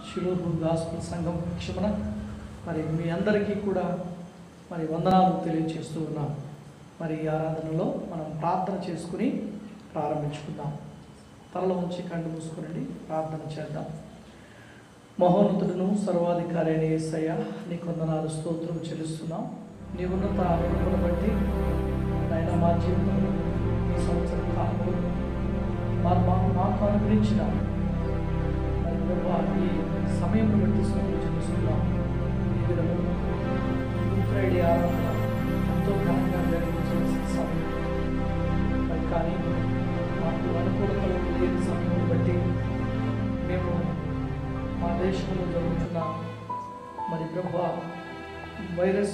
షిలోహ్ gospel సంఘం పక్షమున మరి మీ అందరికీ కూడా మరి వందనాలు తెలియజేస్తూ ఉన్నాం. మరి ఈ ఆరాధనలో మనం ప్రార్థన చేసుకుని ప్రారంభించుకుందాం. తలలో ఉంచి కళ్ళు మూసుకుని ప్రార్థన చేద్దాం. మహోన్నతుడును సర్వాధికారి అయిన యేసయ్య, నీకు వందనాలు స్తోత్రం చెల్లిస్తున్నాం. నీ ఉన్నత కృపను బట్టి నాయన మా జీవితంలో ఈ సంవత్సరం కాలంలో మాకు అనుగ్రహించిన మరి ఈ సమయం బట్టి స్తోత్రం చెల్లిస్తున్నాం. ఈ విధంగా గుడ్ ఫ్రైడే ఆరాధన ఎంతో ఘనంగా జరిగించవలసిన సమయం మరి కానీ మాకు అనుకూలతలు లేని సమయం బట్టి మేము మా దేశంలో జరుగుతున్న మరి ప్రభా వైరస్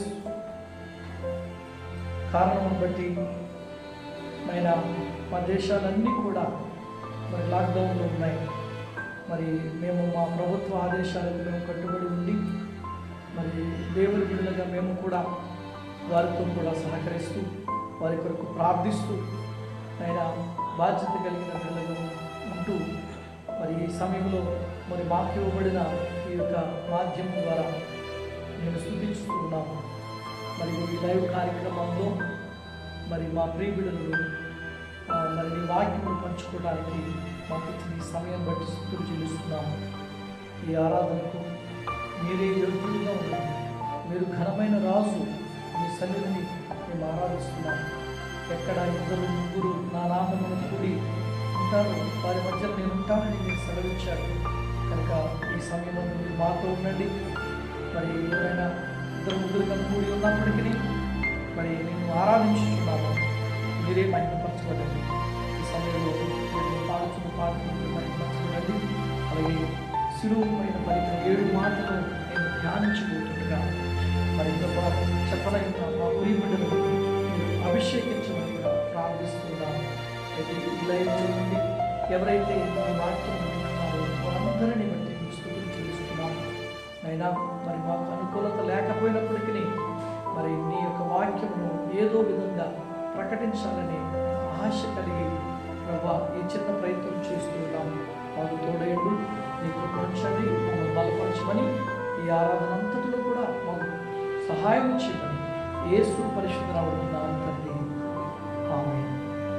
కారణం బట్టి అయినా మా దేశాలన్నీ కూడా మరి లాక్డౌన్లో ఉన్నాయి. మరి మేము మా ప్రభుత్వ ఆదేశాలకు మేము కట్టుబడి ఉండి మరి దేవుని బిడ్డలుగా మేము కూడా వారితో కూడా సహకరిస్తూ వారి కొరకు ప్రార్థిస్తూ అయినా బాధ్యత కలిగిన బిడ్డలుగా ఉంటూ మరి ఈ సమయంలో మరి మాకు ఇవ్వబడిన ఈ యొక్క మాధ్యమం ద్వారా నేను స్తుతిస్తూ ఉన్నాము. మరి ఈ లైవ్ కార్యక్రమంలో మరి మా ప్రియ బిడ్డలు మరి నీ వాక్యము పంచుకోవడానికి మాకు ఇచ్చిన ఈ సమయం బట్టి స్తుతులు చెల్లిస్తున్నాము. ఈ ఆరాధనకు మీరే యోగ్యులుగా ఉన్నారు. మీరు ఘనమైన రాజు, మీ సన్నిధిని మేము ఆరాధిస్తున్నాము. ఎక్కడ ఇద్దరు ముగ్గురు నా నామమును కూడి ఉంటారు, వారి మధ్యలో నేను ఉంటానని మీరు సెలవిచ్చారు కనుక ఈ సమయంలో మీరు మాతో ఉండండి. మరి ఎవరైనా ఇద్దరు ముగ్గురుగా కూడి ఉన్నప్పటికీ మరి నేను ఆరాధించుతున్నాను, మీరే మహిమపరచబడండి. ఈ సమయంలో మీరు పాడుతున్న పాటలు మహిమపరచబడండి. అలాగే శిలువమైన పలికిన 7 మాటలు నేను ధ్యానించబోతుండగా మరి చెప్పలేక మా ఊరి బిడ్డలు మీరు అభిషేకించమనిగా ప్రార్థిస్తున్నాను. అయితే ఈ లైవ్ చూడండి, ఎవరైతే ఈ వాక్యం వింటున్నారో వారందరినీ బట్టి స్తుతులు చెల్లిస్తున్నాను. అయినా మరి మాకు అనుకూలత లేకపోయినప్పటికీ మరి నీ యొక్క వాక్యమును ఏదో విధంగా ప్రకటించాలని ఆశ కలిగి ప్రభా ఈ చిన్న ప్రయత్నం చేస్తున్నాము. మాకు తోడేయండు, నీ కృపణించండి, మమ్మల్ని బలపరచమని ఈ ఆరాధన అంతటిలో కూడా మాకు సహాయం చేయమని యేసు పరిశుద్ధ నామమున తండ్రి, ఆమేన్.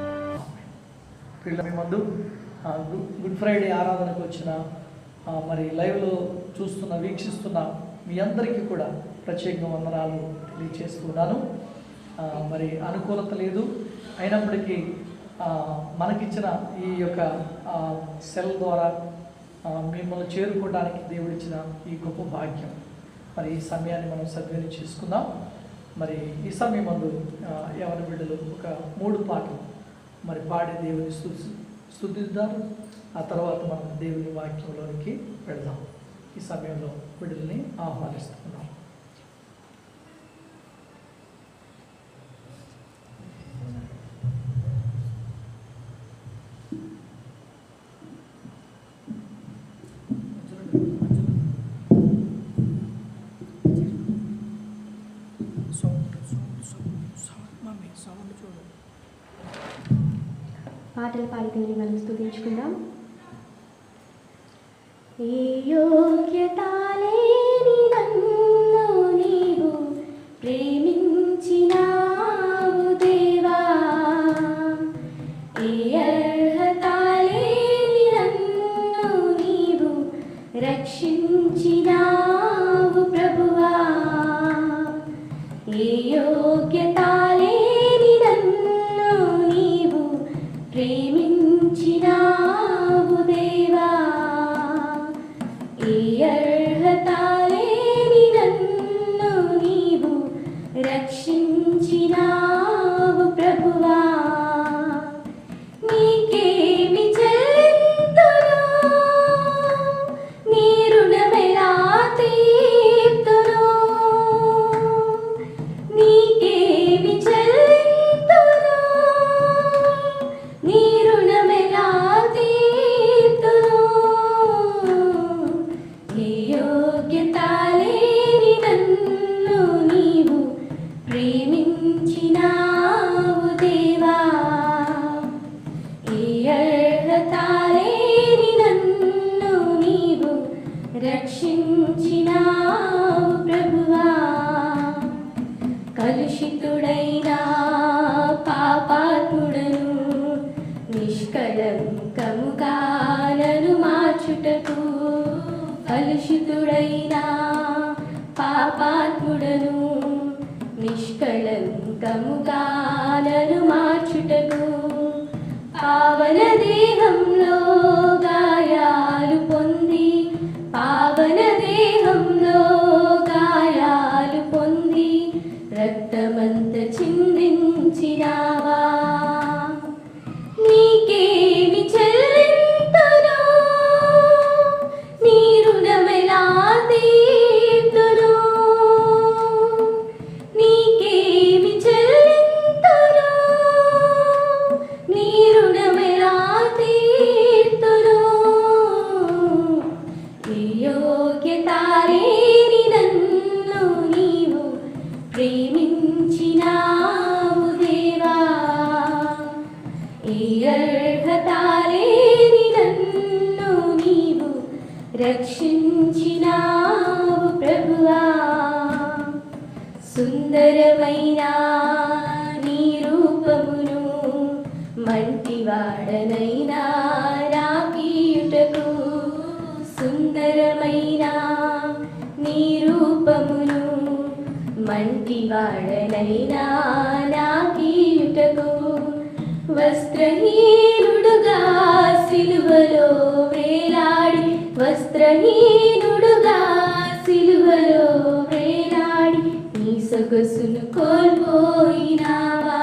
పిల్లల ముందు గుడ్ ఫ్రైడే ఆరాధనకు వచ్చిన మరి లైవ్లో చూస్తున్న వీక్షిస్తున్న మీ అందరికీ కూడా ప్రత్యేకంగా వందనాలు తెలియజేస్తున్నాను. మరి అనుకూలత లేదు, అయినప్పటికీ మనకిచ్చిన ఈ యొక్క సెల్ ద్వారా మిమ్మల్ని చేరుకోవడానికి దేవుడిచ్చిన ఈ గొప్ప భాగ్యం. మరి ఈ సమయాన్ని మనం సద్వినియోగం చేసుకుందాం. మరి ఈ సమయం ముందు యవన బిడ్డలు ఒక 3 పాటలు మరి పాడి దేవుని స్తుతిద్దారు. ఆ తర్వాత మనం దేవుని వాక్యంలోనికి వెళ్దాం. ఈ సమయంలో బిడ్డల్ని ఆహ్వానిస్తున్నాం. పాటలు పాడి దేవుని మనం స్తుతించుకుందాం. ఏ యోగ్యత లేని నన్ను నీవు ప్రేమించినావు దేవా, ఏ అర్హత లేని నన్ను నీవు రక్షించినావు ప్రభువా, ఏ యోగ్యత లేని నన్ను నీవు ప్రేమించినావు దేవా, ఏ అర్హత లేని నన్ను నీవు రక్షించినావు ప్రభువా, నీకేమి చెల్లింతును, నీ రుణమెలా తీర్తును, నీకేమి చెల్లింతును, నీ రుణమెలా తీర్తును, ఏ రక్షించినావు ప్రభువా. కలుషితుడైన పాపాత్ముడను నిష్కళంకముగా నన్ను మార్చుటకు. కలుషితుడైన పాపాత్ముడను నిష్కళంకముగా నన్ను మార్చుటకు. పావన దేహంలో గాయాలు పొంది, పావన దేహంలో గాయాలు పొంది రక్తమంత చిందించినావా. నీకేమి చెల్లింతును, నీ రుణమెలా తీర్తును. నీకేమి చెల్లింతును, నీ రుణమెలా తీర్తును. ఏ యోగ్యత లేని నన్ను నీవు ప్రేమించినావు దేవా. ఏ అర్హత లేని నన్ను నీవు రక్షించినావు ప్రభువా. సుందరమైన నీ రూపమును మంటివాడనైనా నాకీయుటకు. సుందరమైన నీ రూపమును మంటివాడనైనా నాకీయుటకు. వస్త్రహీనుడుగా సిలువలో వేలాడి, వస్త్రహీనుడుగా సిలువలో వేలాడి నీ సొగసును కోల్పోయినావా.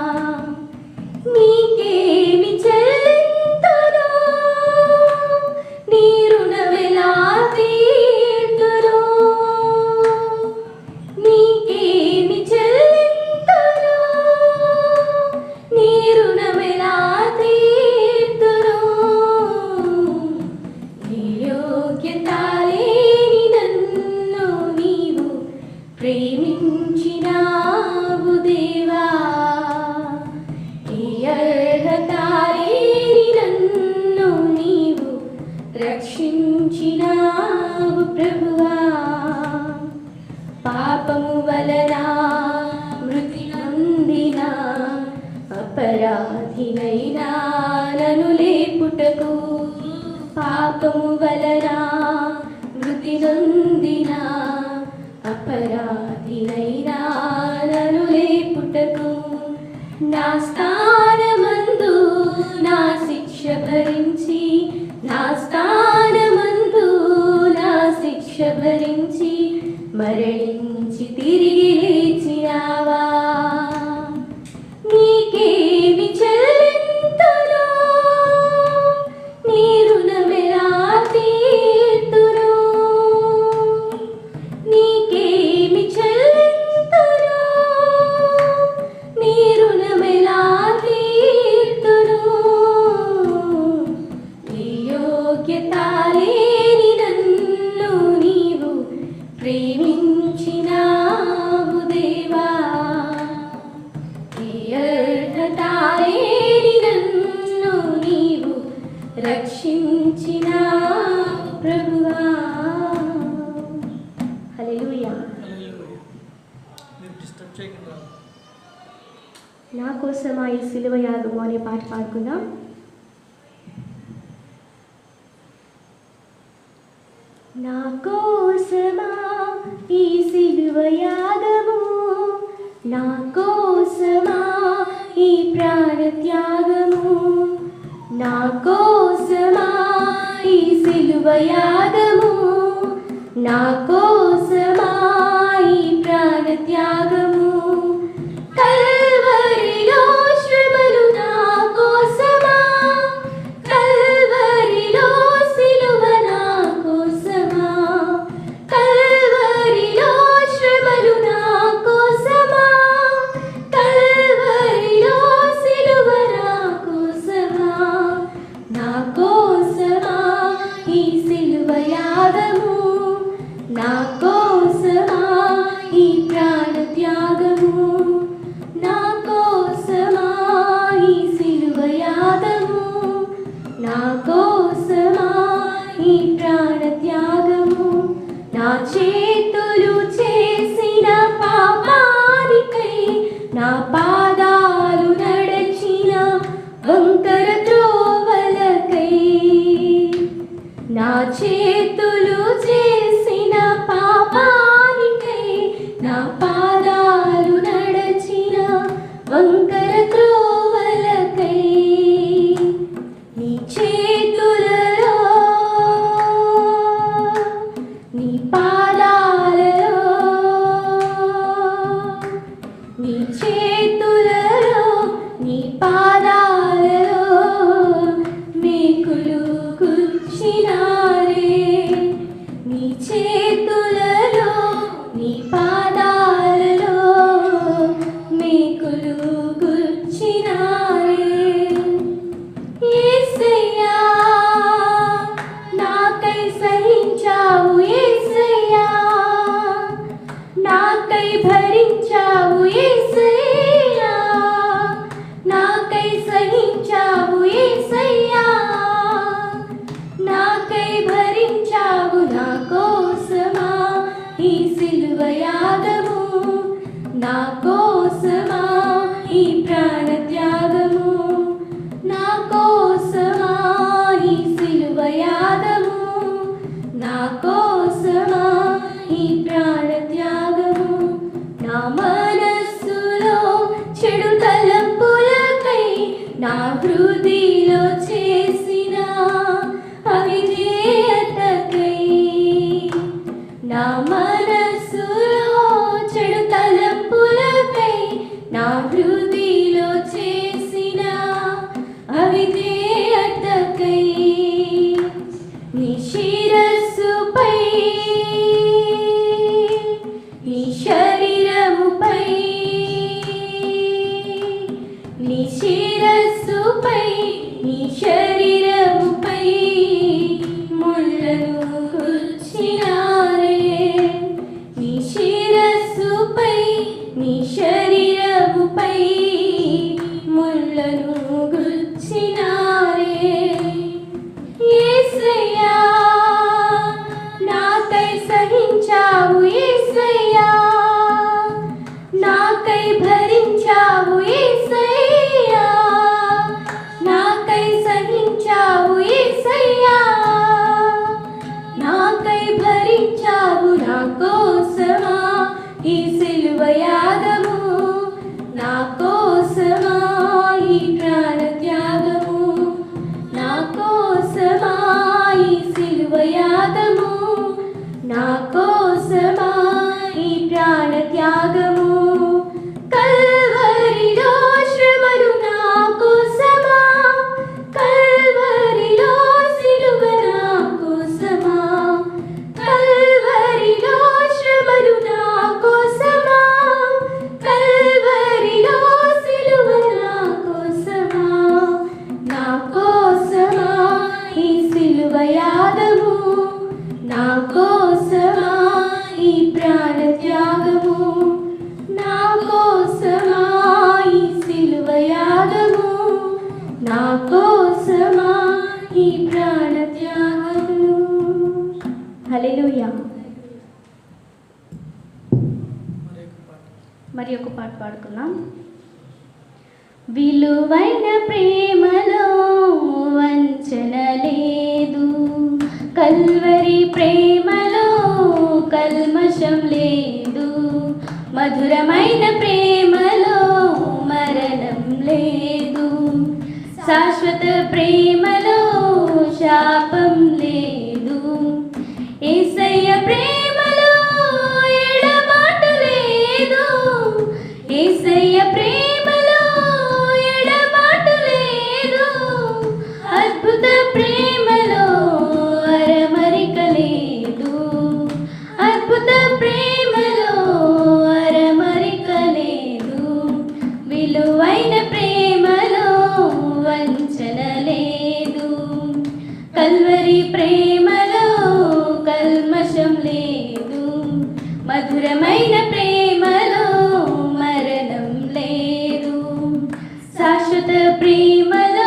నీకేమి చెల్లింతును, నీ రుణమెలా తీర్తును. నీకేమి చెల్లింతును, నీ రుణమెలా తీర్తును. నీ యోగ్యత లేని నన్ను నీవు ప్రేమించినావు దేవా. ఈ అర్హత లేని నన్ను నీవు రక్షించినావు ప్రభువా. పాపము వలన మృతి నొందిన అపరాధినైనా నన్ను లేపుటకు. పాపము వలన మృతి నొందిన అపరాధినైనా నన్ను లేపుటకు. నా స్థానమందు నా శిక్ష భరించి, నా స్థానమందు నా శిక్ష భరించి మరణించి తిరిగి లేచినావా. నీకేమి చెల్లింతును, నీ రుణమెలా తీర్తును. నీకేమి చెల్లింతును, నీ రుణమెలా తీర్తును. నీ యోగ్యత లేని నన్ను నీవు ప్రేమించినావు దేవా. నీ అర్హత లేని నన్ను నీవు రక్షించినావు ప్రభువా. హల్లెలూయా. మీరు డిస్టర్బ్ చేయకుండా నా కోసమా ఈ సిలువ యాగము అనే పాట పాడుకుందాం. నా కోసమా ఈ సిలువ యాగము, నా కోసమా ఈ ప్రాణ త్యాగము. నా కోసమా ఈ సిలువ యాగము, నా కోసమా ఈ ప్రాణ త్యాగము. కల్వరిలో శ్రమలు నా కోసమా, కల్వరిలో సిలువ నా కోసమా. కల్వరిలో శ్రమలు నా కోసమా, కల్వరిలో సిలువ నా కోసమా. నా కోసమా ఈ సిలువ యాగము, నా నా చేతులు చేసిన పాపానికై, నా పాదాలు నడచిన వంకర త్రోవలకై. నా చేతులు చేసిన పాపానికై, నా పాదాలు నడచిన వంకర త్రోవలకై. నీ చేతులలో నీ పాదాలలో, నీ చేతులలో నీ పాదాలలో మేకులు గుచ్చినారే. నీ చేతులలో నీ పాదాలలో మేకులు గుచ్చినారే. యేసయ్యా నాకై సహించావు, యేసయ్యా నాకై భరించావు, యేసయ్యా నాకై సహించావు, యేసయ్యా నాకై భరించావు. నా కోసమా ఈ సిలువ యాగము, నా కోసమా ఈ ప్రాణ త్యాగము, నా కోసమా ఈ సిలువ యాగము, నా కోసమా ఈ ప్రాణ త్యాగము. నా మనస్సులో చెడు తలంపులకై, నా హృదయలో చేసిన అవిధేయతకై. నా మనస్సులో చెడు తలంపులకై, నా హృదయలో చేసిన అవిధేయతకై. నీ శిరస్సుపై, నీ శరీరముపై, నీ శిరస్సుపై, నీ శరీరముపై ముళ్ళను గుచ్చినారే. నీ శిరస్సుపై, నీ శరీరముపై ముళ్ళను గుచ్చినారే. యేసయ్యా నాకై సహించావు, యేసయ్యా నాకై భరించావు, యేసయ్యా నాకై సహించావు, యేసయ్యా నాకై భరించావు. నా కోసమా ఈ సిలువ యాగము, నా కోసమా ఈ ప్రాణ త్యాగము, నా కోసమా ఈ సిలువ యాగము, నా కోసమా ఈ ప్రాణ త్యాగము. కల్వరిలో శ్రమలు నా కోసమా, కల్వరిలో సిలువ నా కోసమా, కల్వరిలో శ్రమలు నా కోసమా, కల్వరిలో సిలువ నా కోసమా. నా కోసమా ఈ సిలువ యాగము, నా కోసమా ఈ ప్రాణ త్యాగము, నా కోసమా ఈ సిలువ యాగము, నా కోసమా ఈ ప్రాణ త్యాగము. హల్లెలూయా. మరి ఒక పాట పాడుకుందాం. విలువైన ప్రేమలో వంచన లేదు, కల్వరి ప్రేమలో కల్మషం లేదు, మధురమైన ప్రేమలో మరణం లేదు, శాశ్వత ప్రేమలో శాపం లేదు. యేసయ్య ప్రేమలో ఎడబాటు లేదు, యేసయ్య ప్రేమలో ఎడబాటు లేదు, అద్భుత ప్రేమలో అరమరిక లేదు, అద్భుత ప్రేమలో అరమరిక లేదు. విలువైన ప్రేమలో వంచన లేదు, కల్వరి ప్రేమలో కల్మషం లేదు, మధురమైన ప్రేమలో మరణం లేదు, శాశ్వత ప్రేమలో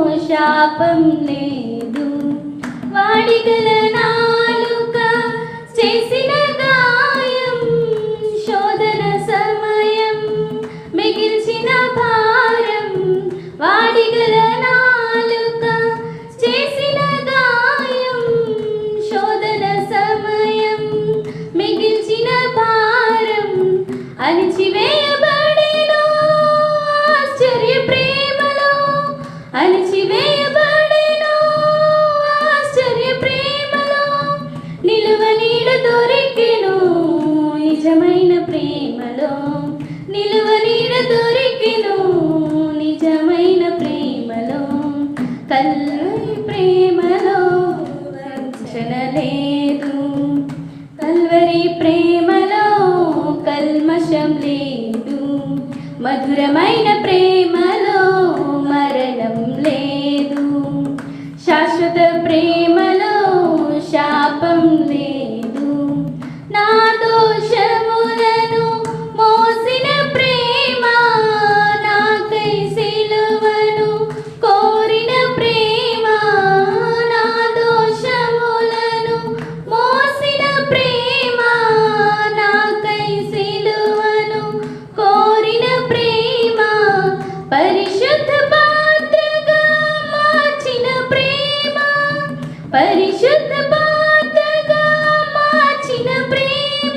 శాపం లేదు. వాడిగల నాలుక చేసిన గాయం శోధన సమయం మిగిల్చిన భారం వాడిగల నాలుక చేసిన గాయం శోధన సమయం మిగిల్చిన భారం అణిచివేయబడెను ఆశ్చర్య ప్రేమలో అణిచివేయబడెను ఆశ్చర్య ప్రేమలో నిలువ నీడ దొరికెను నిజమైన ప్రేమలో నిలువ నీడ దొరికెను నిజమైన ప్రేమలో కల్వరి ప్రేమలో వంచన లేదు కల్వరి ప్రేమలో కల్మషం లేదు మధురమైన ప్రేమలో మరణం లేదు శాశ్వత ప్రేమలో శాపం లేదు నా దోషములను మోసిన ప్రేమ నాకై సిలువను కోరిన ప్రేమ నా దోషములను మోసిన ప్రేమ నాకై సిలువను కోరిన ప్రేమ పరిశుద్ధ పాత్రగా మార్చిన ప్రేమ పరిశుద్ధ పాత్రగా మార్చిన ప్రేమ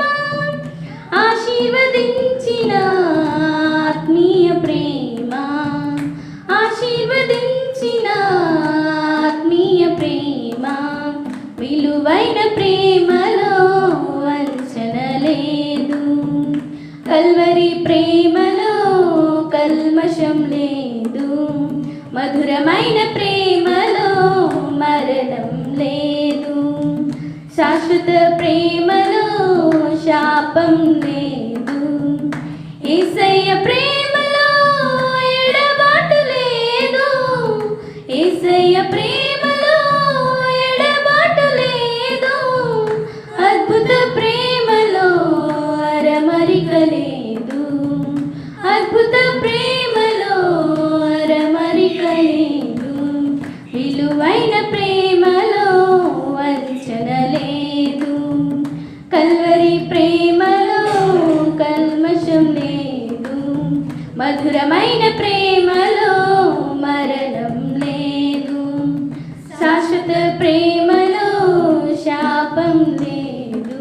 ఆశీర్వదించిన ఆత్మీయ ప్రేమ ఆశీర్వదించిన ఆత్మీయ ప్రేమ విలువైన ప్రేమలో వంచన లేదు కల్వరి ప్రేమలో కల్మషం లేదు మధురమైన ప్రేమలో మరణం లేదు శాశ్వత ప్రేమలో శాపం లేదు యేసయ్య ప్రేమలో ఎడబాటు లేదు యేసయ్య ప్రేమలో ఎడబాటు లేదు అద్భుత ప్రేమలో అరమరిక లేదు అద్భుత ప్రేమలో అరమరిక లేదు విలువైన ప్రేమలో వంచన లేదు కల్వరి ప్రేమలో కల్మషం లేదు మధురమైన ప్రేమలో మరణం లేదు శాశ్వత ప్రేమలో శాపం లేదు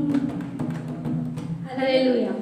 హల్లెలూయా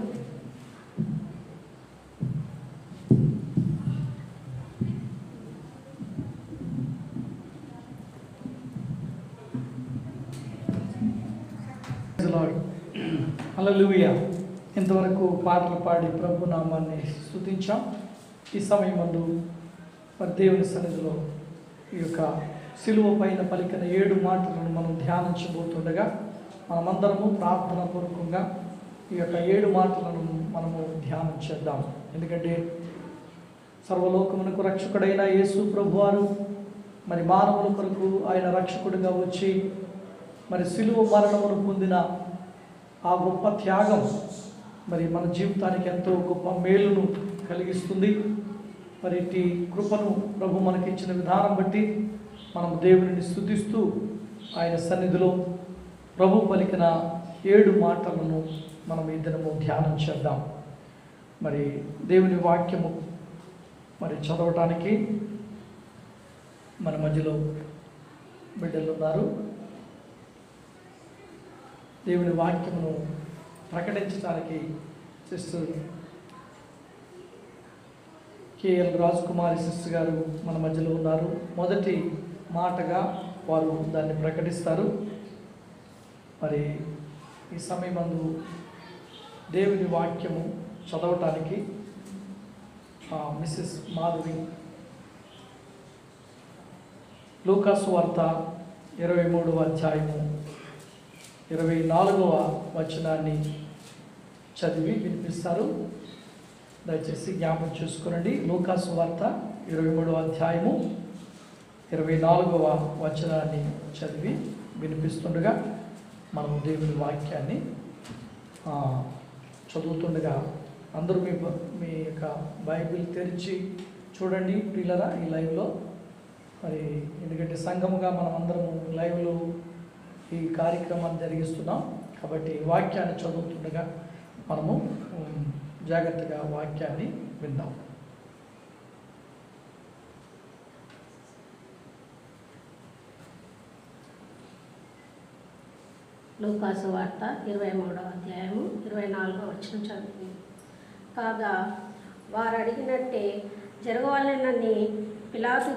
హల్లెలూయా. ఇంతవరకు పాటలు పాడి ప్రభు నామాన్ని స్తుతించాం. ఈ సమయమందు మరి దేవుని సన్నిధిలో ఈ యొక్క సిలువ పైన పలికిన 7 మాటలను మనం ధ్యానించబోతుండగా మనమందరము ప్రార్థన పూర్వకంగా ఈ యొక్క 7 మాటలను మనము ధ్యానం చేద్దాం. ఎందుకంటే సర్వలోకమునకు రక్షకుడైన యేసు ప్రభువారు మరి మానవుల కొరకు ఆయన రక్షకుడిగా వచ్చి మరి సిలువ మరణమును పొందిన ఆ గొప్ప త్యాగం మరి మన జీవితానికి ఎంతో గొప్ప మేలును కలిగిస్తుంది. మరి ఇట్టి కృపను ప్రభు మనకిచ్చిన విధానం బట్టి మనం దేవుని స్తుతిస్తూ ఆయన సన్నిధిలో ప్రభు పలికిన 7 మాటలను మనం ఈ దినము ధ్యానం చేద్దాం. మరి దేవుని వాక్యము మరి చదవటానికి మన మధ్యలో బిడ్డలు ఉన్నారు. దేవుని వాక్యమును ప్రకటించడానికి సిస్టర్ K.A.L రాజకుమారి సిస్టర్ గారు మన మధ్యలో ఉన్నారు. మొదటి మాటగా వారు దాన్ని ప్రకటిస్తారు. మరి ఈ సమయమందు దేవుని వాక్యము చదవటానికి మిస్సెస్ మాధవి లూకాసు వార్త 23వ అధ్యాయము 24వ వచనాన్ని చదివి వినిపిస్తారు. దయచేసి జ్ఞాపకం చేసుకోనండి. లూకాసు వార్త 23వ అధ్యాయము 24వ వచనాన్ని చదివి వినిపిస్తుండగా మనం దేవుని వాక్యాన్ని చదువుతుండగా అందరూ మీ యొక్క బైబిల్ తెరిచి చూడండి ప్రియులరా ఈ లైవ్లో. మరి ఎందుకంటే సంఘముగా మనం అందరము లైవ్లో ఈ కార్యక్రమాన్ని జరిగిస్తున్నాం కాబట్టి వాక్యాన్ని చదువుతుండగా మనము జాగ్రత్తగా వాక్యాన్ని విందాం. లూకాసు వార్త 23వ అధ్యాయము 24వ వచనం చదువుతుంది. కాగా వారు అడిగినట్టే జరగవాలనని పిలాతు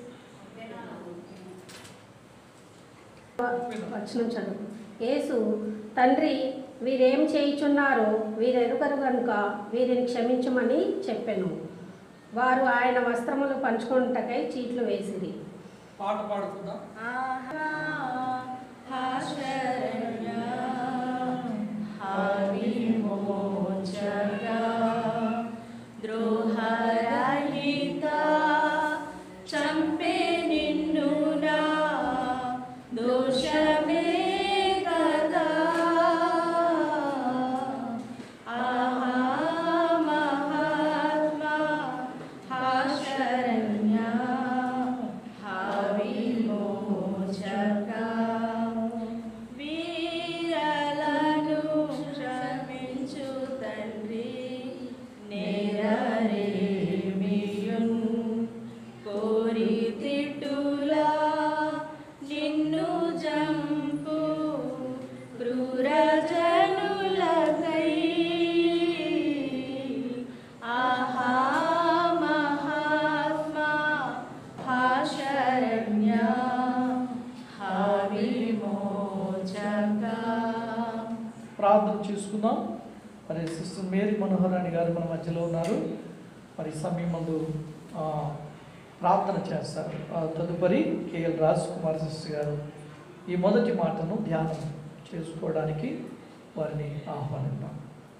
వచనం చదువు. యేసు, తండ్రి, వీరేం చేయుచున్నారో వీరెరుగరు కనుక వీరిని క్షమించమని చెప్పెను. వారు ఆయన వస్త్రములు పంచుకొనుటకై చీట్లు వేసిరి. పాట పాడుకుందాం. ద్రోహరహిత చంపే నిన్ను నా దోషమే కదా. ఆహా మహాత్మా శరణ్య విమోచక వీరలను క్షమించు తండ్రి నేరరేమియున్ కోరి తిట్టులా నిన్ను జంపు క్రూరజనులకై. ఆహా మహాత్మా శరణ్య విమోచక. ప్రార్థన చేసుకుందాం. మరి సిస్టర్ మేరీ మనోహరాణి గారు మన మధ్యలో ఉన్నారు. మరి సమయమందు ప్రార్థన చేస్తారు. తదుపరి K.A.L రాజకుమారి సిస్టర్ గారు ఈ మొదటి మాటను ధ్యానం చేసుకోవడానికి వారిని ఆహ్వానిద్దాం.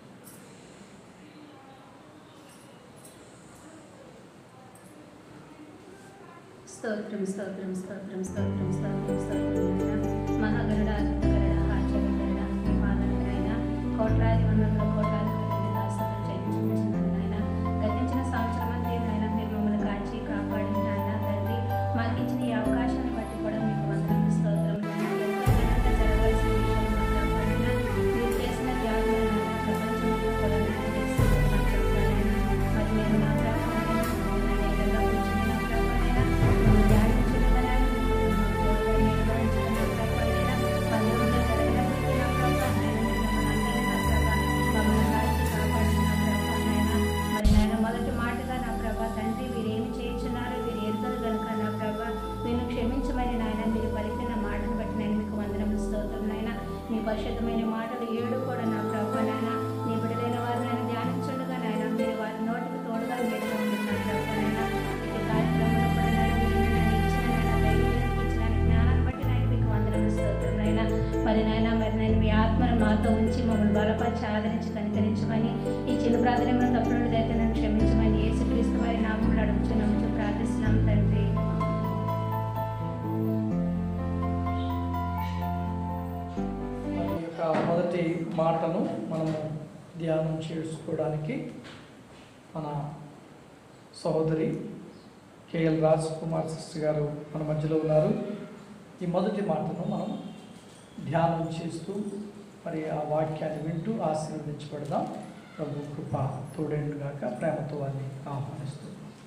స్తోత్రం స్తోత్రం స్తోత్రం స్తోత్రం స్తోత్రం స్తోత్రం. మహాగరుడ అద్భుతగరుడ ఆశ్చర్యగరుడ మీ పాదములైన కోట్లాది వందల కోట్లాది దాసతలు చెల్లించుకుంటున్నాను నాయన. గతించిన సంవత్సరం అంతే నాయన మీరు మమ్మల్ని కాచి కాపాడి నాయన తండ్రి మాకు ఇచ్చిన ఈ అవకాశాన్ని బట్టి కూడా మీకు వందనాలు స్తోత్రం నాయన. జరగాల్సిన విషయం మాట్లాడిన మీరు చేసిన త్యాగం ప్రపంచంలో కూడా మాట్లాడుతున్నాను. మరి మీరు నా మొదటి మాటగా నా ప్రభా తండ్రి వీరేమి చేయించున్నారు వీరు ఎరుగరు కనుక నా ప్రభా వీరిని క్షమించమని నాయన మీరు పలికిన మాటను బట్టి నేను మీకు వందనములు స్తోత్రం నాయన. మీ పరిశుద్ధమైన మాటలు 7 కూడా నా ప్రభా నాయన నీ బిడ్డలైన వారిని ఆయన ధ్యానించుండగా నాయన మీరు వారి నోటికి తోడుగా మీరుగా ఉంటున్నారు ప్రభా నాయన. ఈ కార్యక్రమంలో కూడా నాయన మీరు ఇచ్చిన జ్ఞానాన్ని బట్టి నాయన మీకు వందనములు స్తోత్రం నాయన. మరి నాయన మీ ఆత్మను మాతో ఉంచి మమ్మల్ని బలపరిచి ఆదరించి కనికరించమని ఈ చిన్న ప్రార్థనలో తప్పులు అయితే నన్ను క్షమించమని యేసుక్రీస్తు వారి నామములో అడుగుచున్నాము ప్రార్థిస్తున్నాం తండ్రి. మన యొక్క మొదటి మాటను మనము ధ్యానం చేసుకోవడానికి మన సహోదరి K.A.L రాజకుమార్ సిస్టర్ గారు మన మధ్యలో ఉన్నారు. ఈ మొదటి మాటను మనం ధ్యానం చేస్తూ మరి ఆ వాక్యాన్ని వింటూ ఆశీర్వదించబడదాం. ప్రభు కృప తోడేండుగాక. ప్రేమతో వారిని ఆహ్వానిస్తూ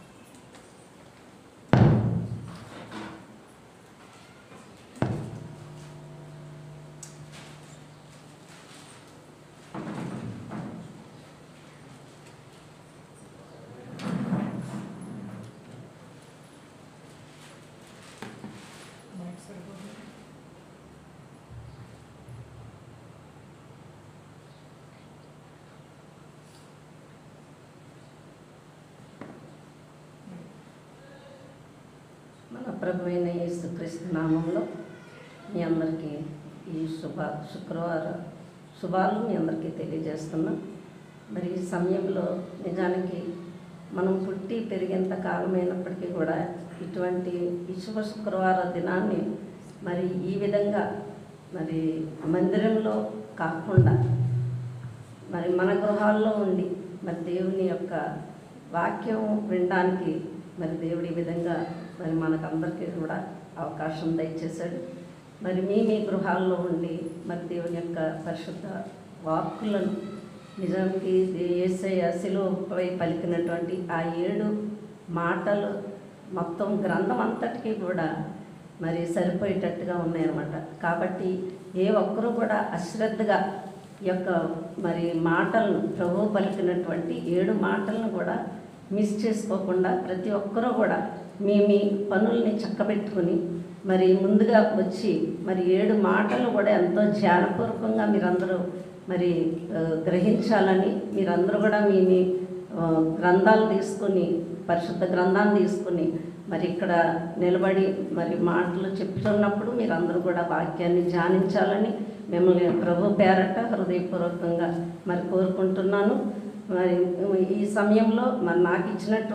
మన ప్రభువైన యేసుక్రీస్తు నామంలో మీ అందరికీ ఈ శుక్రవార శుభాలు మీ అందరికీ తెలియజేస్తున్నాం. మరి ఈ సమయంలో నిజానికి మనం పుట్టి పెరిగేంత కాలమైనప్పటికీ కూడా ఇటువంటి ఈ శుక్రవార దినాన్ని మరి ఈ విధంగా మరి మందిరంలో కాకుండా మరి మన గృహాల్లో ఉండి మరి దేవుని యొక్క వాక్యం వినడానికి మరి దేవుడి విధంగా మరి మనకందరికీ కూడా అవకాశం దయచేశాడు. మరి మీ గృహాల్లో ఉండి మరి దేవుని యొక్క పరిశుద్ధ వాక్కులను నిజానికి యేసయ్య శిలువపై పలికినటువంటి ఆ 7 మాటలు మొత్తం గ్రంథం అంతటికీ కూడా మరి సరిపోయేటట్టుగా ఉన్నాయన్నమాట. కాబట్టి ఏ ఒక్కరూ కూడా అశ్రద్ధగా ఈ యొక్క మరి మాటలను ప్రభువు పలికినటువంటి 7 మాటలను కూడా మిస్ చేసుకోకుండా ప్రతి ఒక్కరూ కూడా మీ పనుల్ని చక్కబెట్టుకుని మరి ముందుగా వచ్చి మరి 7 మాటలు కూడా ఎంతో ధ్యానపూర్వకంగా మీరందరూ మరి గ్రహించాలని మీరందరూ కూడా మీ గ్రంథాలు తీసుకొని పరిశుద్ధ గ్రంథాన్ని తీసుకుని మరి ఇక్కడ నిలబడి మరి మాటలు చెప్తున్నప్పుడు మీరందరూ కూడా వాక్యాన్ని ధ్యానించాలని మిమ్మల్ని ప్రభు పేరట హృదయపూర్వకంగా మరి కోరుకుంటున్నాను. మరి ఈ సమయంలో మరి నాకు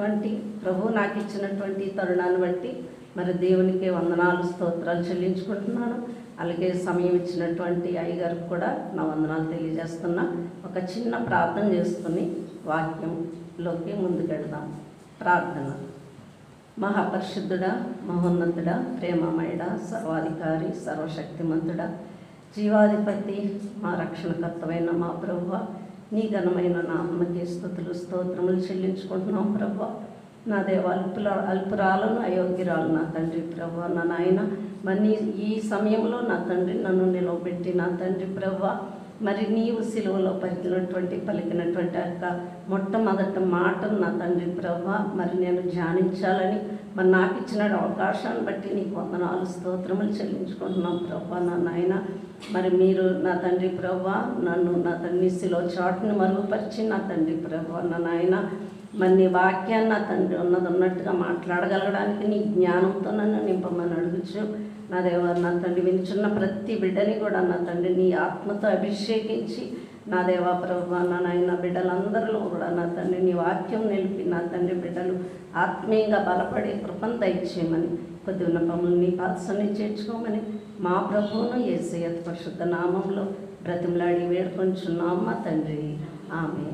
ఇచ్చినటువంటి తరుణాన్ని బట్టి మరి దేవునికి వందనాలు స్తోత్రాలు చెల్లించుకుంటున్నాను. అలాగే సమయం ఇచ్చినటువంటి అయ్యగారికి కూడా నా వందనాలు తెలియజేస్తున్నా. ఒక చిన్న ప్రార్థన చేసుకుని వాక్యంలోకి ముందుకెళ్దాం. ప్రార్థన. మహాపరిశుద్ధుడా, మహోన్నతుడా, ప్రేమమయుడా, సర్వాధికారి, సర్వశక్తిమంతుడా, జీవాధిపతి, మా రక్షణకర్తమైన మా ప్రభువా, నీ ఘనమైన నామకే స్తుతులు స్తోత్రములు చెల్లించుకుంటున్నాం ప్రభువా. నా దేవ అల్పురాలను అయోగ్యురాలు నా తండ్రి ప్రభువా, నా నాయన మరి ఈ సమయంలో నా తండ్రి నన్ను నిలవబెట్టి నా తండ్రి ప్రభువా మరి నీవు సిలువలో పలికినటువంటి యొక్క మొట్టమొదటి మాటను నా తండ్రి ప్రభువా మరి నేను ధ్యానించాలని మరి నాకు ఇచ్చిన అవకాశాన్ని బట్టి నీకు వందనాలు స్తోత్రములు చెల్లించుకుంటున్నాం ప్రభువా. నా నాయన మరి మీరు నా తండ్రి ప్రభువా నన్ను నా తండ్రి సిలువ చాటును మరుగుపరిచి నా తండ్రి ప్రభువా నా నాయన మరి నీ వాక్యాన్ని నా తండ్రి ఉన్నట్టుగా మాట్లాడగలగడానికి నీ జ్ఞానంతో నన్ను నింపమని అడుగుచు నా దేవ నా తండ్రి వినిచున్న ప్రతి బిడ్డని కూడా నా తండ్రి నీ ఆత్మతో అభిషేకించి నా దేవా ప్రభువా నా నాయన బిడ్డలందరిలో కూడా నా తండ్రి నీ వాక్యం నిలిపి నా తండ్రి బిడ్డలు ఆత్మీయంగా బలపడి కృపను దయచేయమని కొద్ది విన్నపములు నీ పాదసన్ని చేర్చుకోమని మా ప్రభువును యేసయ్య పరిశుద్ధ నామంలో బ్రతిమలాడి వేడుకొంచున్నాం మా తండ్రి. ఆమేన్.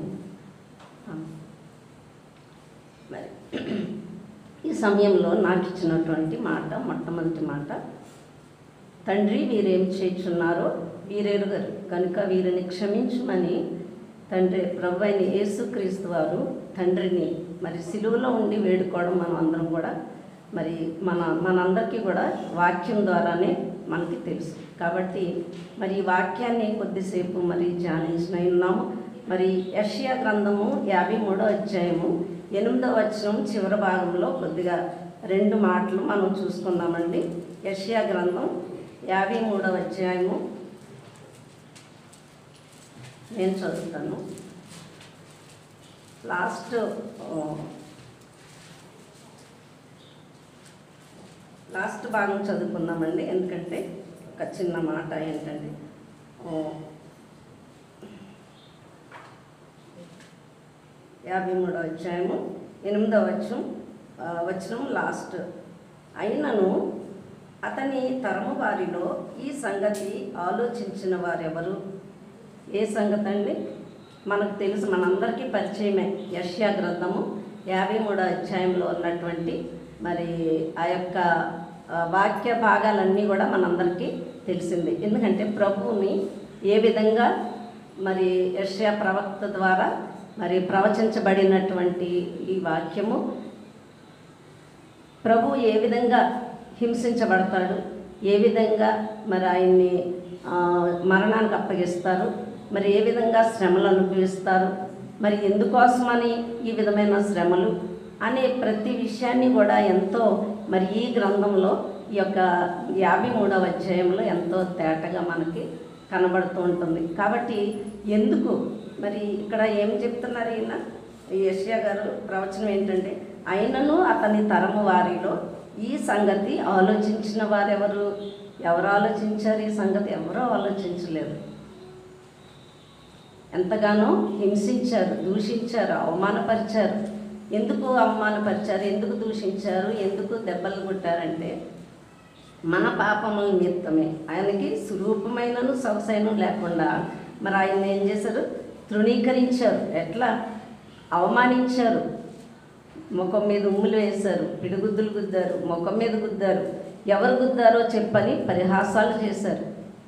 మరి ఈ సమయంలో నాకు ఇచ్చినటువంటి మాట మొట్టమొదటి మాట, తండ్రి వీరేం చేయుచున్నారో వీరెరుగరు కనుక వీరిని క్షమించుమని తండ్రి ప్రభు అయిన యేసుక్రీస్తు వారు తండ్రిని మరి సిలువలో ఉండి వేడుకోవడం మనం అందరం కూడా మరి మనందరికీ కూడా వాక్యం ద్వారానే మనకి తెలుసు. కాబట్టి మరి ఈ వాక్యాన్ని కొద్దిసేపు మరి ధ్యానించిన ఉన్నాము. మరి యెషయా గ్రంథము 53వ అధ్యాయము 8వ వచనం చివరి భాగంలో కొద్దిగా 2 మాటలు మనం చూసుకున్నామండి. యెషయా గ్రంథం 53వ అధ్యాయము నేను చదువుతాను. లాస్ట్ భాగం చదువుకుందామండి. ఎందుకంటే ఒక చిన్న మాట ఏంటంటే 53వ అధ్యాయము 8వ వచనం లాస్ట్. అయినను అతని తరము వారిలో ఈ సంగతి ఆలోచించిన వారెవరు? ఏ సంగతి అండి? మనకు తెలుసు, మనందరికీ పరిచయమే యెషయా గ్రంథము 53వ అధ్యాయంలో ఉన్నటువంటి మరి ఆ యొక్క వాక్య భాగాలన్నీ కూడా మనందరికీ తెలిసిందే. ఎందుకంటే ప్రభువుని ఏ విధంగా మరి యెషయా ప్రవక్త ద్వారా మరి ప్రవచించబడినటువంటి ఈ వాక్యము, ప్రభు ఏ విధంగా హింసించబడతాడు, ఏ విధంగా మరి ఆయన్ని మరణానికి అప్పగిస్తారు, మరి ఏ విధంగా శ్రమలు అనుభవిస్తారు, మరి ఎందుకోసమని ఈ విధమైన శ్రమలు అనే ప్రతి విషయాన్ని కూడా ఎంతో మరి ఈ గ్రంథంలో ఈ యొక్క 53వ అధ్యాయంలో ఎంతో తేటగా మనకి కనబడుతూ ఉంటుంది. కాబట్టి ఎందుకు మరి ఇక్కడ ఏం చెప్తున్నారు ఈయన యెషయా గారు ప్రవచనం ఏంటంటే, అయినను అతని తరము వారిలో ఈ సంగతి ఆలోచించిన వారెవరు? ఎవరు ఆలోచించారు ఈ సంగతి? ఎవరో ఆలోచించలేదు. ఎంతగానో హింసించారు, దూషించారు, అవమానపరిచారు. ఎందుకు అవమానపరిచారు, ఎందుకు దూషించారు, ఎందుకు దెబ్బలు కొట్టారంటే మన పాపముల నిమిత్తమే. ఆయనకి స్వరూపమైనను సొగసైన లేకుండా మరి ఆయన ఏం చేశారు? తృణీకరించారు. ఎట్లా? అవమానించారు, ముఖం మీద ఉమ్ములు వేశారు, పిడిగుద్దులు గుద్దారు, ముఖం మీద గుద్దారు. ఎవరు గుద్దారో చెప్పని పరిహాసాలు చేశారు.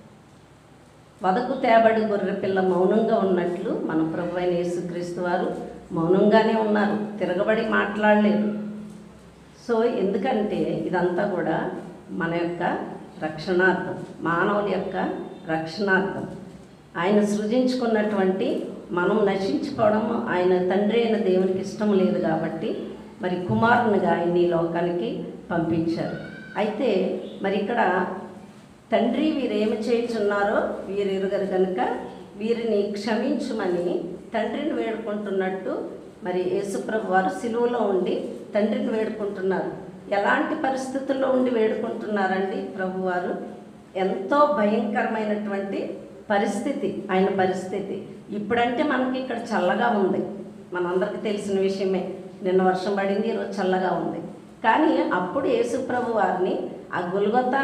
వదకు తేబడి గొర్రె పిల్ల మౌనంగా ఉన్నట్లు మన ప్రభు అయిన యేసుక్రీస్తు వారు మౌనంగానే ఉన్నారు, తిరగబడి మాట్లాడలేదు. సో ఎందుకంటే ఇదంతా కూడా మన యొక్క రక్షణార్థం, మానవుల యొక్క రక్షణార్థం. ఆయన సృజించుకున్నటువంటి మనం నశించుకోవడం ఆయన తండ్రి అయిన దేవునికి ఇష్టం లేదు కాబట్టి మరి కుమారునిగా ఆయన్ని లోకానికి పంపించారు. అయితే మరి ఇక్కడ తండ్రి వీరేమి చేయుచున్నారో వీరు ఎరుగరు కనుక వీరిని క్షమించుమని తండ్రిని వేడుకుంటున్నట్టు మరి యేసుప్రభు వారు సిలువలో ఉండి తండ్రిని వేడుకుంటున్నారు. ఎలాంటి పరిస్థితుల్లో ఉండి వేడుకుంటున్నారండి ప్రభువారు? ఎంతో భయంకరమైనటువంటి పరిస్థితి ఆయన పరిస్థితి. ఇప్పుడంటే మనకి ఇక్కడ చల్లగా ఉంది, మనందరికీ తెలిసిన విషయమే. నిన్న వర్షం పడింది, ఈరోజు చల్లగా ఉంది. కానీ అప్పుడు యేసుప్రభు వారిని ఆ గొల్గొతా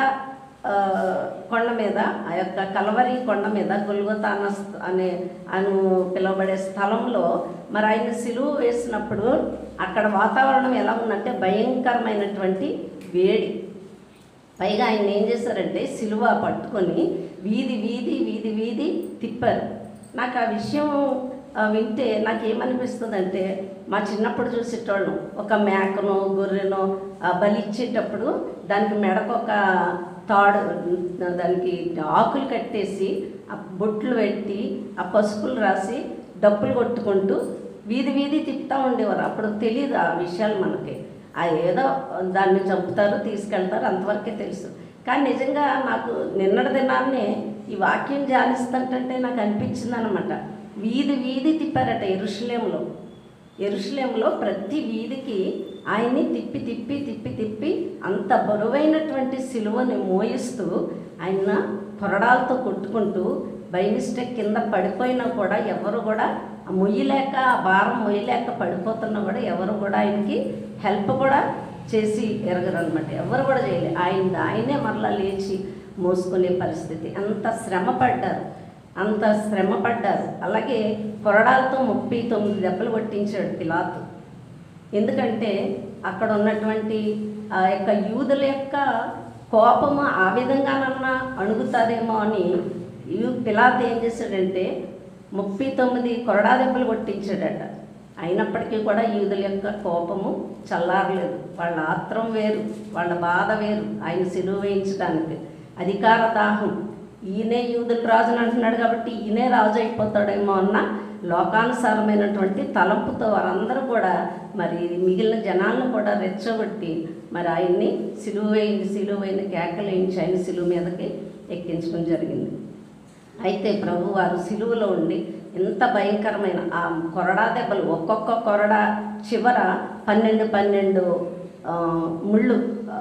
కొండ మీద, ఆ యొక్క కలవరి కొండ మీద గొల్గొతా అనే పిలువబడే స్థలంలో మరి ఆయన సిలువ వేసినప్పుడు అక్కడ వాతావరణం ఎలా ఉందంటే భయంకరమైనటువంటి వేడి. పైగా ఆయన ఏం చేశారంటే సిలువ పట్టుకొని వీధి వీధి వీధి వీధి తిప్పారు. నాకు ఆ విషయం వింటే నాకేమనిపిస్తుందంటే, మా చిన్నప్పుడు చూసేటోళ్ళం ఒక మేకనో గొర్రెనో బలిచ్చేటప్పుడు దానికి మెడకొక తాడు, దానికి ఆకులు కట్టేసి ఆ బొట్లు పెట్టి ఆ పసుపులు రాసి డప్పులు కొట్టుకుంటూ వీధి వీధి తిప్పుతూ ఉండేవారు. అప్పుడు తెలియదు ఆ విషయాలు మనకి. ఆ ఏదో దాన్ని చంపుతారు, తీసుకెళ్తారు, అంతవరకే తెలుసు. కానీ నిజంగా నాకు నిన్నటి దినాన్నే ఈ వాక్యం ధ్యానిస్తుంటే నాకు అనిపించింది అనమాట. వీధి వీధి తిప్పారట యెరూషలేములో ప్రతి వీధికి ఆయన్ని తిప్పి తిప్పి తిప్పి తిప్పి అంత బరువైనటువంటి సిలువని మోయిస్తూ ఆయన కొరడాలతో కొట్టుకుంటూ బై మిస్టేక్ కింద పడిపోయినా కూడా ఎవరు కూడా మొయ్యలేక, ఆ భారం మొయ్యలేక పడిపోతున్నా కూడా ఎవరు కూడా ఆయనకి హెల్ప్ కూడా చేసి ఎరగరు అనమాట. ఎవరు కూడా చేయలేదు. ఆయనే మరలా లేచి మోసుకునే పరిస్థితి. అంత శ్రమ పడ్డారు. అలాగే కొరడాలతో 39 దెబ్బలు కొట్టించాడు పిలాతు. ఎందుకంటే అక్కడ ఉన్నటువంటి ఆ యొక్క యూదుల యొక్క కోపము ఆ విధంగానన్నా అణుగుతుందేమో అని పిలాతు ఏం చేశాడంటే 39 కొరడా దెబ్బలు కొట్టించాడట. అయినప్పటికీ కూడా యూదుల యొక్క కోపము చల్లారలేదు. వాళ్ళ ఆత్రం వేరు, వాళ్ళ బాధ వేరు. ఆయన సిలువ వేయించడానికి అధికార దాహం. ఈయనే యూదుల రాజుని అంటున్నాడు కాబట్టి ఈయనే రాజు అయిపోతాడేమో అన్న లోకానుసారమైనటువంటి తలంపుతో వారందరూ కూడా మరి మిగిలిన జనాలను కూడా రెచ్చగొట్టి మరి ఆయన్ని సిలువైన కేకలు వేయించి ఆయన సిలువ మీదకి ఎక్కించడం జరిగింది. అయితే ప్రభు వారు సిలువలో ఉండి ఎంత భయంకరమైన ఆ కొరడా దెబ్బలు, ఒక్కొక్క కొరడా చివర 12 ముళ్ళు,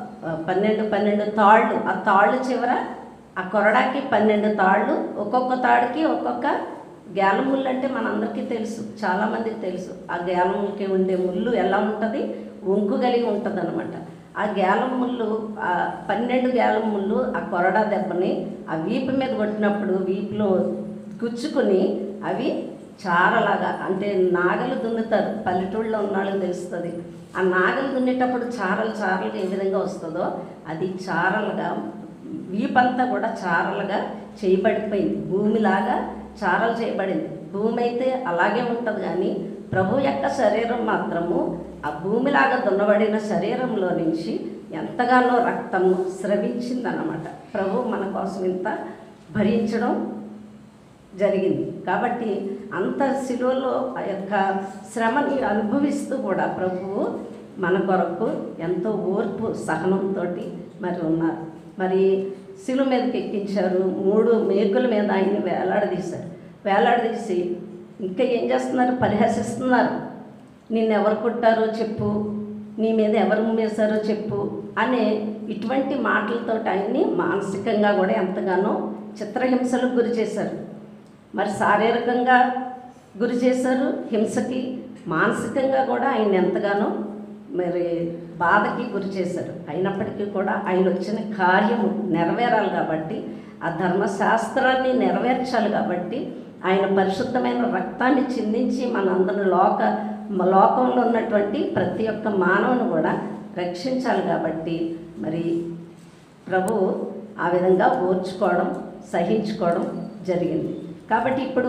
12 తాళ్ళు. ఆ తాళ్ళు చివర ఆ కొరడాకి 12 తాళ్ళు, ఒక్కొక్క తాడుకి ఒక్కొక్క గేలం ముళ్ళు. అంటే మనందరికీ తెలుసు, చాలామందికి తెలుసు. ఆ గేలం ముళ్ళకి ఉండే ముళ్ళు ఎలా ఉంటుంది, వంకు కలిగి ఉంటుంది అనమాట. ఆ గేలం ముళ్ళు, ఆ 12 గేలం ముళ్ళు ఆ కొరడా దెబ్బని ఆ వీపు మీద కొట్టినప్పుడు వీపులో గుచ్చుకుని అవి చారలాగా, అంటే నాగలు దున్నుతారు, పల్లెటూళ్ళలో ఉన్నాళ్ళకి తెలుస్తుంది. ఆ నాగలు దున్నేటప్పుడు చారలుగా ఏ విధంగా వస్తుందో అది చారలుగా, వీపంతా కూడా చారలుగా చేయబడిపోయింది. భూమిలాగా చారలు చేయబడింది. భూమి అయితే అలాగే ఉంటుంది, కానీ ప్రభు యొక్క శరీరం మాత్రము ఆ భూమిలాగా దున్నబడిన శరీరంలో నుంచి ఎంతగానో రక్తము స్రవించిందన్నమాట. ప్రభు మన కోసం ఇంత భరించడం జరిగింది. కాబట్టి అంత శిలువలో ఆ యొక్క శ్రమని అనుభవిస్తూ కూడా ప్రభువు మన కొరకు ఎంతో ఓర్పు సహనంతో మరి ఉన్నారు. మరి శిలువ మీదకి ఎక్కించారు. 3 మేకుల మీద ఆయన్ని వేలాడదీసి ఇంకా ఏం చేస్తున్నారు, పరిహసిస్తున్నారు. నిన్నెవరు కొట్టారో చెప్పు, నీ మీద ఎవరు వేశారో చెప్పు అనే ఇటువంటి మాటలతో ఆయన్ని మానసికంగా కూడా ఎంతగానో చిత్రహింసలకు గురి చేశారు. మరి శారీరకంగా గురి చేశారు హింసకి, మానసికంగా కూడా ఆయన ఎంతగానో మరి బాధకి గురి చేశారు. అయినప్పటికీ కూడా ఆయన వచ్చిన కార్యము నెరవేరాలి కాబట్టి, ఆ ధర్మశాస్త్రాన్ని నెరవేర్చాలి కాబట్టి ఆయన పరిశుద్ధమైన రక్తాన్ని చిందించి మనందరూ లోకంలో ఉన్నటువంటి ప్రతి ఒక్క మానవుని కూడా రక్షించాలి కాబట్టి మరి ప్రభువు ఆ విధంగా ఓర్చుకోవడం, సహించుకోవడం జరిగింది. కాబట్టి ఇప్పుడు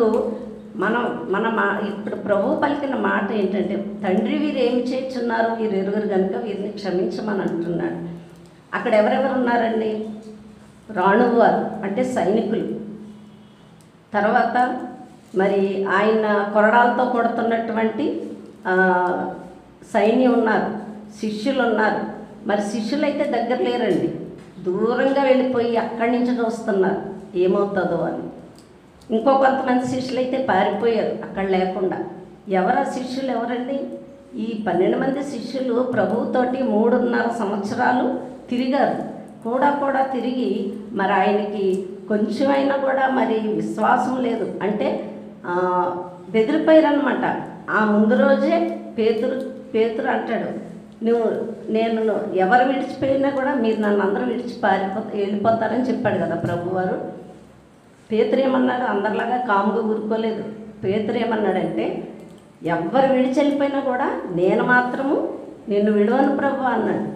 ఇప్పుడు ప్రభువు పలికిన మాట ఏంటంటే, తండ్రి వీరు ఏమి చేస్తున్నారు వీరు ఎరుగురు కనుక వీరిని క్షమించమని అంటున్నాడు. అక్కడ ఎవరెవరు ఉన్నారండి? రాణువారు అంటే సైనికులు, తర్వాత మరి ఆయన కొరడాలతో కొడుతున్నటువంటి సైన్యం ఉన్నారు, శిష్యులు ఉన్నారు. మరి శిష్యులు అయితే దగ్గర లేరండి, దూరంగా వెళ్ళిపోయి అక్కడి నుంచి చూస్తున్నారు ఏమవుతుందో అని. ఇంకో కొంతమంది శిష్యులు అయితే పారిపోయారు అక్కడ లేకుండా. ఎవరు ఆ శిష్యులు ఎవరండి? ఈ 12 మంది శిష్యులు ప్రభువుతోటి 3.5 సంవత్సరాలు తిరిగారు. కూడా తిరిగి మరి ఆయనకి కొంచెమైనా కూడా మరి విశ్వాసం లేదు. అంటే బెదిరిపోయారు అనమాట. ఆ ముందు రోజే పేతురు అంటాడు, నేను ఎవరు విడిచిపోయినా కూడా మీరు నన్ను అందరూ వెళ్ళిపోతారని చెప్పాడు కదా ప్రభువారు. పేతురు ఏమన్నాడు? అందరిలాగా కాముగా ఊరుకోలేదు. పేతురు ఏమన్నాడంటే, ఎవరు విడిచి వెళ్ళిపోయినా కూడా నేను మాత్రము నిన్ను విడవను ప్రభు అన్నాడు.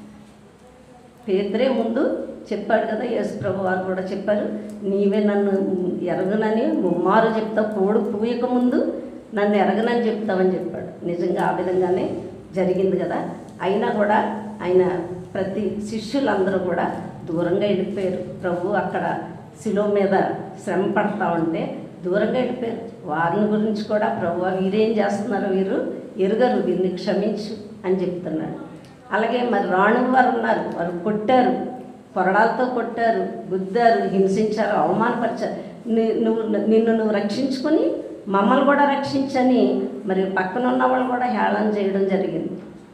పేతురే ముందు చెప్పాడు కదా, యేసు ప్రభు వారు కూడా చెప్పారు, నీవే నన్ను ఎరగనని ముమ్మారు చెప్తావు, కోడు పూయక ముందు నన్ను ఎరగనని చెప్తావని చెప్పాడు. నిజంగా ఆ విధంగానే జరిగింది కదా. అయినా కూడా ఆయన ప్రతి శిష్యులందరూ కూడా దూరంగా వెళ్ళిపోయారు. ప్రభు అక్కడ శిలో మీద శ్రమ పడతా ఉంటే దూరంగా వెళ్ళిపోయారు. వారిని గురించి కూడా ప్రభు వీరేం చేస్తున్నారు, వీరు ఎరుగరు, వీరిని క్షమించు అని చెప్తున్నాడు. అలాగే మరి రాణువారు ఉన్నారు, వారు కొట్టారు, కొరడాలతో కొట్టారు, గుద్దారు, హింసించారు, అవమానపరిచారు. నిన్ను నువ్వు రక్షించుకొని మమ్మల్ని కూడా రక్షించని మరి పక్కన ఉన్న వాళ్ళు కూడా హేళన చేయడం జరిగింది.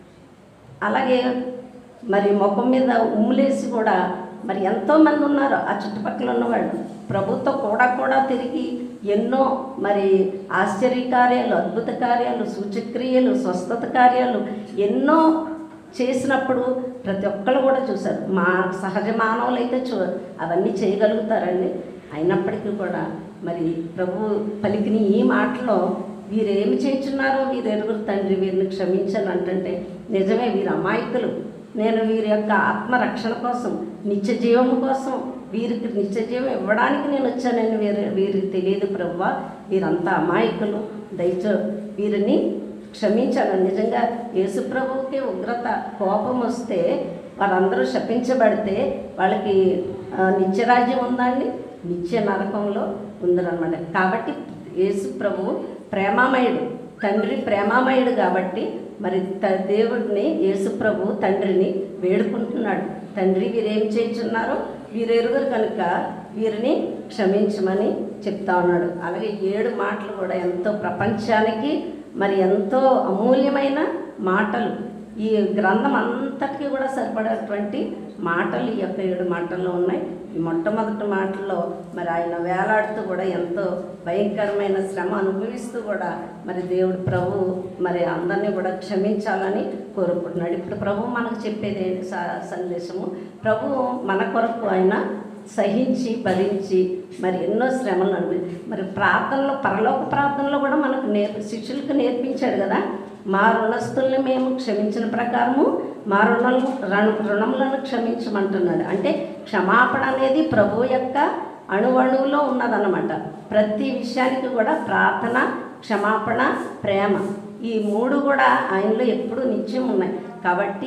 అలాగే మరి ముఖం మీద ఉమ్ములేసి కూడా మరి ఎంతోమంది ఉన్నారు ఆ చుట్టుపక్కల ఉన్నవాళ్ళు. ప్రభుతో కూడా తిరిగి ఎన్నో మరి ఆశ్చర్యకార్యాలు, అద్భుత కార్యాలు, సూచక్రియలు, స్వస్థత కార్యాలు ఎన్నో చేసినప్పుడు ప్రతి ఒక్కళ్ళు కూడా చూశారు. సహజ మానవులు అయితే అవన్నీ చేయగలుగుతారండి. అయినప్పటికీ కూడా మరి ప్రభు పలికిన ఈ మాటలో వీరేమి చేస్తున్నారో వీరు ఎరుగురు తండ్రి వీరిని క్షమించని అంటే నిజమే, వీరు అమాయకులు. నేను వీరి యొక్క ఆత్మరక్షణ కోసం, నిత్య జీవము కోసం, వీరికి నిత్య జీవం ఇవ్వడానికి నేను వచ్చానని వీరికి తెలియదు ప్రభువా, వీరంతా అమాయకులు, దయచో వీరిని క్షమించాను. నిజంగా యేసు ప్రభువుకి ఉగ్రత, కోపం వస్తే వారందరూ శపించబడితే వాళ్ళకి నిత్యరాజ్యం ఉందండి, నిత్య నరకంలో ఉందనమాట. కాబట్టి యేసు ప్రభువు ప్రేమామయుడు, తండ్రి ప్రేమామయుడు కాబట్టి మరి దేవుడిని, యేసు ప్రభు తండ్రిని వేడుకుంటున్నాడు. తండ్రి వీరేం చేస్తున్నారో వీరెరుగురు కనుక వీరిని క్షమించమని చెప్తా ఉన్నాడు. అలాగే 7 మాటలు కూడా ఎంతో ప్రపంచానికి మరి ఎంతో అమూల్యమైన మాటలు. ఈ గ్రంథం అంతటికీ కూడా సరిపడేటువంటి మాటలు ఈ యొక్క 7 మాటల్లో ఉన్నాయి. ఈ మొట్టమొదటి మాటల్లో మరి ఆయన వేలాడుతూ కూడా ఎంతో భయంకరమైన శ్రమ అనుభవిస్తూ కూడా మరి దేవుడు ప్రభు మరి అందరినీ కూడా క్షమించాలని కోరుకుంటున్నాడు. ఇప్పుడు ప్రభు మనకు చెప్పేది ఏంటి సందేశము? ప్రభు మన కొరకు ఆయన సహించి భరించి మరి ఎన్నో శ్రమలు మరి ప్రార్థనలో, పరలోక ప్రార్థనలో కూడా మనకు శిష్యులకు నేర్పించాడు కదా, మా రుణస్తుల్ని మేము క్షమించిన ప్రకారము మా రుణములను క్షమించమంటున్నాడు. అంటే క్షమాపణ అనేది ప్రభు యొక్క అణువణువులో ఉన్నదన్నమాట. ప్రతి విషయానికి కూడా ప్రార్థన, క్షమాపణ, ప్రేమ, ఈ 3 కూడా ఆయనలో ఎప్పుడూ నిత్యం ఉన్నాయి. కాబట్టి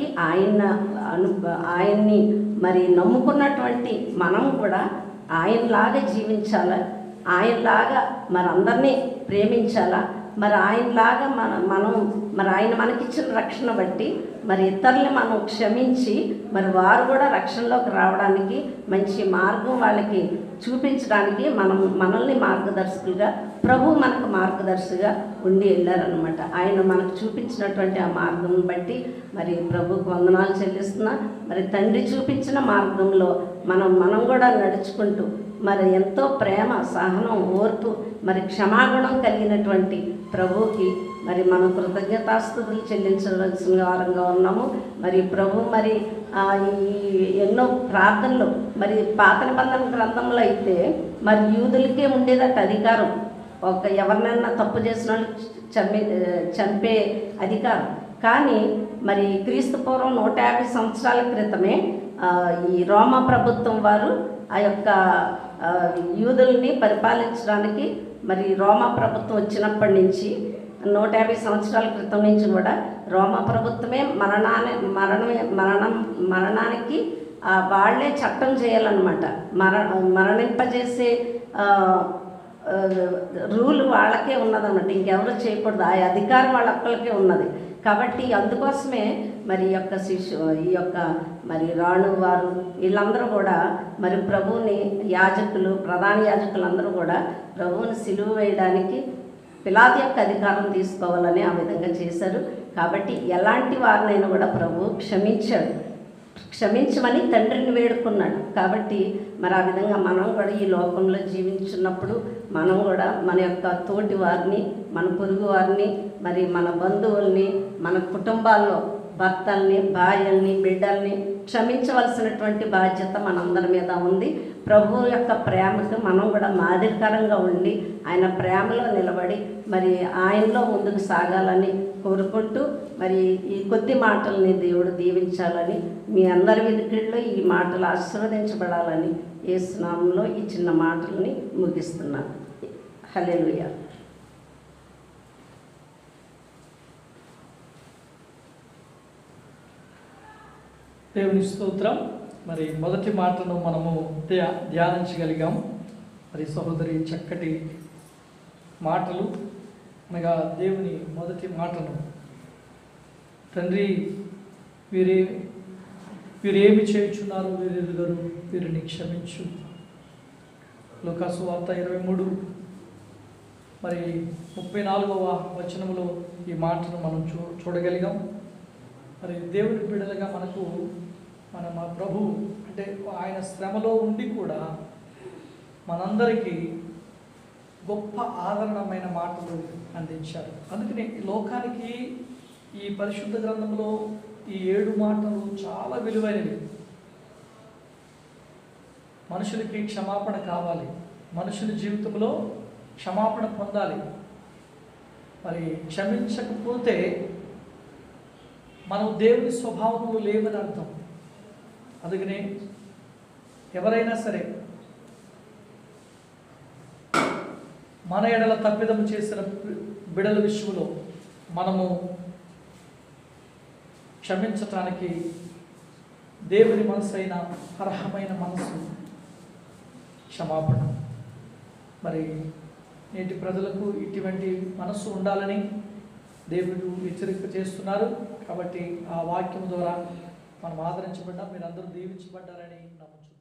ఆయన్ని మరి నమ్ముకున్నటువంటి మనం కూడా ఆయనలాగా జీవించాలా, ఆయనలాగా మరి అందరినీ ప్రేమించాలా, మరి ఆయనలాగా మనం మరి ఆయన మనకిచ్చిన రక్షణ బట్టి మరి ఇతరుల్ని మనం క్షమించి మరి వారు కూడా రక్షణలోకి రావడానికి మంచి మార్గం వాళ్ళకి చూపించడానికి మనల్ని మార్గదర్శకులుగా ప్రభు మనకు మార్గదర్శిగా ఉండి వెళ్ళారనమాట. ఆయన మనకు చూపించినటువంటి ఆ మార్గం బట్టి మరి ప్రభుకు వందనాలు చెల్లిస్తున్నా. మరి తండ్రి చూపించిన మార్గంలో మనం కూడా నడుచుకుంటూ మరి ఎంతో ప్రేమ, సహనం, ఓర్పు, మరి క్షమాగుణం కలిగినటువంటి ప్రభువుకి మరి మనం కృతజ్ఞతాస్తుతులు చెల్లించవలసిన వారంగా ఉన్నాము. మరి ప్రభు మరి ఎన్నో ప్రార్థనలు మరి పాత నిబంధన గ్రంథంలో అయితే మరి యూదులకే ఉండేదట అధికారం, ఎవరినైనా తప్పు చేసిన వాళ్ళు చంపే అధికారం. కానీ మరి క్రీస్తు పూర్వం 150 సంవత్సరాల క్రితమే ఈ రోమా ప్రభుత్వం వారు ఆ యొక్క యూదుల్ని పరిపాలించడానికి మరి రోమా ప్రభుత్వం వచ్చినప్పటి నుంచి 150 సంవత్సరాల క్రితం నుంచి కూడా రోమా ప్రభుత్వమే మరణానికి వాళ్ళే చట్టం చేయాలన్నమాట. మరణింపజేసే రూల్ వాళ్ళకే ఉన్నదన్నమాట, ఇంకెవరు చేయకూడదు. ఆ అధికారం వాళ్ళ ఒక్కరికే ఉన్నది. కాబట్టి అందుకోసమే మరి ఈ యొక్క మరి రాణు వారు వీళ్ళందరూ కూడా మరి ప్రభువుని ప్రధాన యాజకులు అందరూ కూడా ప్రభువుని సిలువ వేయడానికి పిలాతు యొక్క అధికారం తీసుకోవాలని ఆ విధంగా చేశారు. కాబట్టి ఎలాంటి వారినైనా కూడా ప్రభువు క్షమించమని తండ్రిని వేడుకున్నాడు. కాబట్టి మరి ఆ విధంగా మనం కూడా ఈ లోకంలో జీవించున్నప్పుడు మనం కూడా మన యొక్క తోటి వారిని, మన పొరుగు వారిని, మరి మన బంధువుల్ని, మన కుటుంబాల్లో భర్తల్ని, భార్యల్ని, బిడ్డల్ని క్షమించవలసినటువంటి బాధ్యత మనందరి మీద ఉంది. ప్రభు యొక్క ప్రేమకు మనం కూడా మాదిరికరంగా ఉండి ఆయన ప్రేమలో నిలబడి మరి ఆయనలో ముందుకు సాగాలని కోరుకుంటూ మరి ఈ కొద్ది మాటల్ని దేవుడు దీవించాలని, మీ అందరి వినికిడిలో ఈ మాటలు ఆశీర్వదించబడాలని యేసు నామములో ఈ చిన్న మాటల్ని ముగిస్తున్నాను. హల్లెలూయా. దేవుని స్తోత్రం. మరి మొదటి మాటను మనము ధ్యానించగలిగాం. మరి సహోదరి చక్కటి మాటలు, అనగా దేవుని మొదటి మాటను, తండ్రి వీరేమి చేయుచున్నారు, వీరెరుగరు, వీరిని క్షమించు. లూకా సువార్త 23 మరి 34వ వచనంలో ఈ మాటను మనం చూడగలిగాం. మరి దేవుని బిడ్డలుగా మన ప్రభు అంటే ఆయన శ్రమలో ఉండి కూడా మనందరికీ గొప్ప ఆదరణమైన మాటలు అందించారు. అందుకని లోకానికి ఈ పరిశుద్ధ గ్రంథంలో ఈ 7 మాటలు చాలా విలువైనవి. మనుషులకి క్షమాపణ కావాలి, మనుషుల జీవితంలో క్షమాపణ పొందాలి. మరి క్షమించకపోతే మనం దేవుని స్వభావంలో లేవని అర్థం. అందుకనే ఎవరైనా సరే మన ఎడల తప్పిదం చేసిన బిడల విషయంలో మనము క్షమించటానికి దేవుని మనసు అయిన అర్హమైన మనసు క్షమాపణ. మరి నేటి ప్రజలకు ఇటువంటి మనసు ఉండాలని దేవుడు హెచ్చరిక చేస్తున్నారు. కాబట్టి ఆ వాక్యం ద్వారా మనం ఆదరించబడ్డాం, మీరందరూ దీవించబడ్డారని నమ్ముచున్నాను.